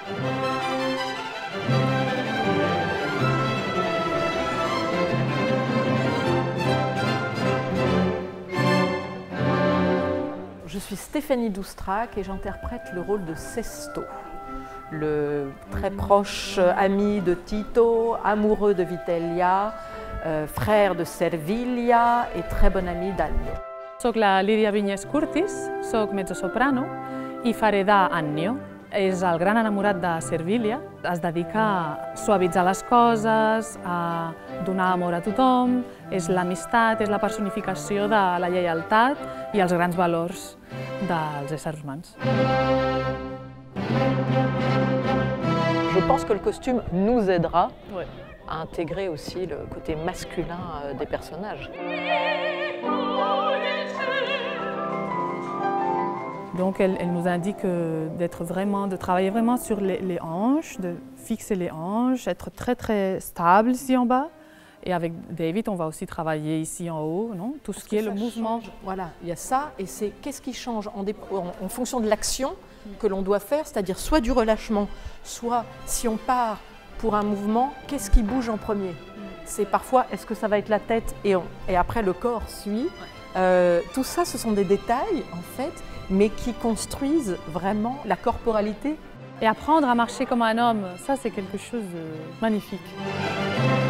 Je suis Stéphanie Doustrac et j'interprète le rôle de Sesto, le très proche ami de Tito, amoureux de Vitellia, frère de Servilia et très bon ami d'Annio. Soc la Lídia Vinyes Curtis, soc mezzosoprano i faré d'Annio. És el gran enamorat de Servilia, es dedica a suavitzar les coses, a donar amor a tothom, és l'amistat, és la personificació de la lleialtat i els grans valors dels éssers humans. Je pense que le costume nous aidera à intégrer aussi le côté masculin des personnages. Donc elle nous indique de travailler vraiment sur les hanches, de fixer les hanches, être très très stable ici en bas. Et avec David, on va aussi travailler ici en haut, non? Tout ce qui est le mouvement. Voilà, il y a ça, et c'est qu'est-ce qui change en fonction de l'action que l'on doit faire, c'est-à-dire soit du relâchement, soit si on part pour un mouvement, qu'est-ce qui bouge en premier? C'est parfois, est-ce que ça va être la tête et après le corps suit? Tout ça, ce sont des détails en fait, mais qui construisent vraiment la corporalité. Et apprendre à marcher comme un homme, ça c'est quelque chose de magnifique.